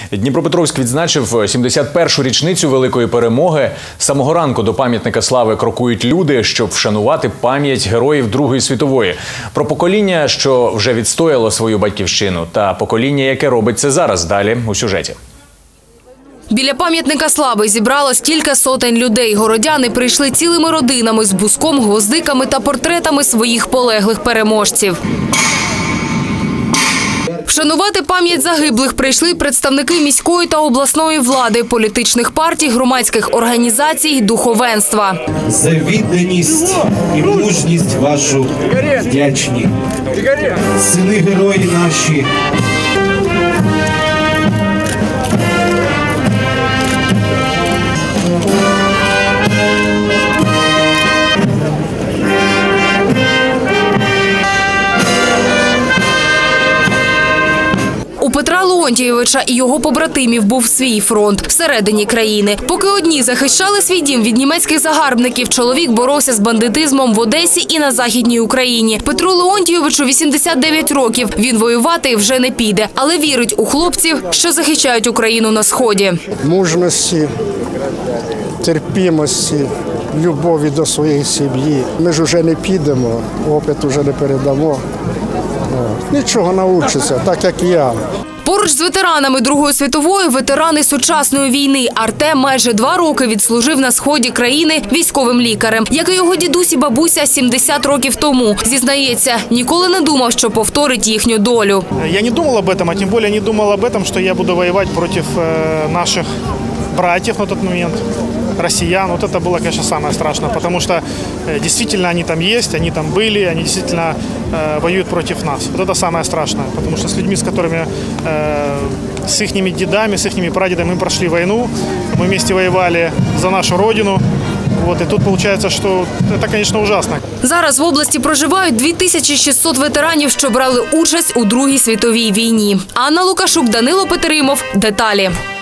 Дніпропетровськ відзначив 71-шу річницю Великої перемоги. З самого ранку до пам'ятника слави крокують люди, щоб вшанувати пам'ять героїв Другої світової. Про покоління, що вже відстояло свою батьківщину, та покоління, яке робить це зараз, далі у сюжеті. Біля пам'ятника слави зібралось кілька сотень людей. Городяни прийшли цілими родинами з буском, гвоздиками та портретами своїх полеглих переможців. Вшанувати пам'ять загиблих прийшли представники міської та обласної влади, політичних партій, громадських організацій, духовенства. За відданість і мужність вашу вдячні. Сини герої наші. У Петра Леонтійовича і його побратимів був свій фронт всередині країни. Поки одні захищали свій дім від німецьких загарбників, чоловік боровся з бандитизмом в Одесі і на Західній Україні. Петру Леонтійовичу 89 років. Він воювати вже не піде, але вірить у хлопців, що захищають Україну на Сході. Мужності, терпімості, любові до своєї сім'ї. Ми ж вже не підемо, опит вже не передамо. Нічого навчиться, так як я. Поруч з ветеранами Другої світової – ветерани сучасної війни. Артем майже 2 роки відслужив на сході країни військовим лікарем. Як і його дідусь і бабуся 70 років тому. Зізнається, ніколи не думав, що повторить їхню долю. Я не думав об этом, а тим більше не думав об этом, що я буду воювати проти наших братьев на тот момент, россиян. Вот это было, конечно, самое страшное, потому что действительно они там есть, они там были, они действительно воюют против нас. Вот это самое страшное, потому что с людьми, с которыми, с ихними дедами, с ихними прадедами мы прошли войну, мы вместе воевали за нашу родину. Вот, і тут виходить, що це, звісно, ужасно. Зараз в області проживають 2600 ветеранів, що брали участь у Другій світовій війні. Анна Лукашук, Данило Петеримов. Деталі.